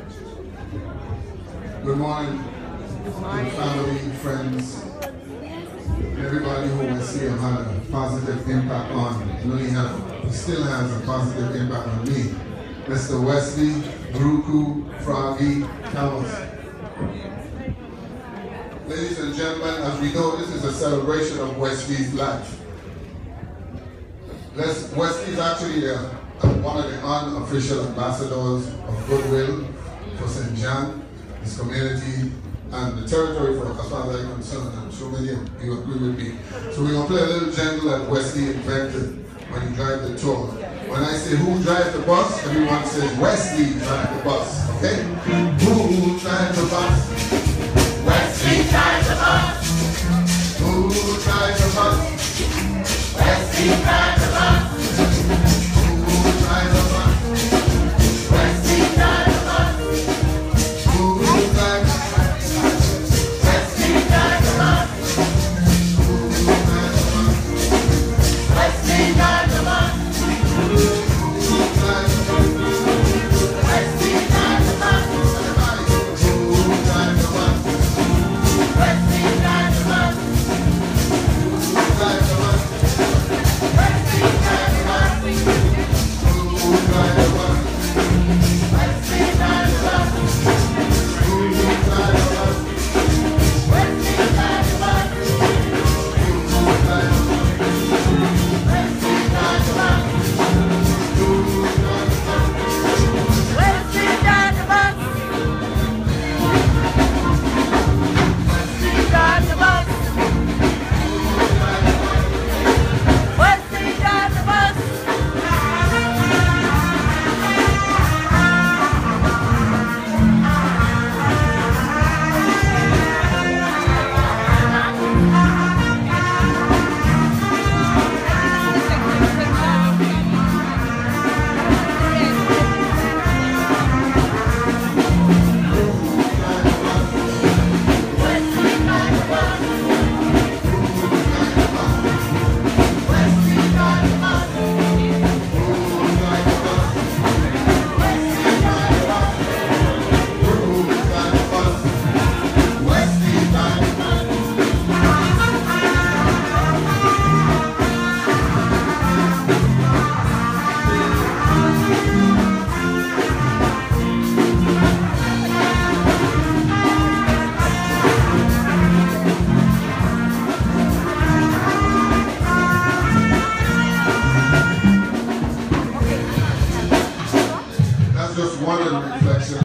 Good morning, family, friends, everybody who Wesley have had a positive impact on. He still has a positive impact on me. Mr. Wesley, Ruku, Froggy, Camus. Ladies and gentlemen, as we know, this is a celebration of Wesley's life. Wesley is actually one of the unofficial ambassadors of goodwill for St. John, his community, and the territory for as far as I'm concerned. I'm sure many of you agree with me. So we're going to play a little jingle that Wesley invented when he drives the tour. When I say who drives the bus, everyone says Wesley drives the bus, okay? Who drives the bus? Wesley drives the bus. Who drives the bus? Wesley drives the bus. Who drives the bus? Wesley drives the bus. Who drives the bus? Wesley drives the bus. Who drives the bus? Wesley drives the bus. Who drives the bus? Wesley drives the bus. Everybody, who drives the bus? Wesley drives the bus. Who drives the bus? Wesley drives the bus. Who drives the bus? Wesley drives the bus. Who drives the bus? Wesley drives the bus. Who drives the bus? Wesley drives the bus. Who drives the bus? Wesley drives the bus. Wesley drives the bus. Wesley drives the bus. That's just one of the reflections.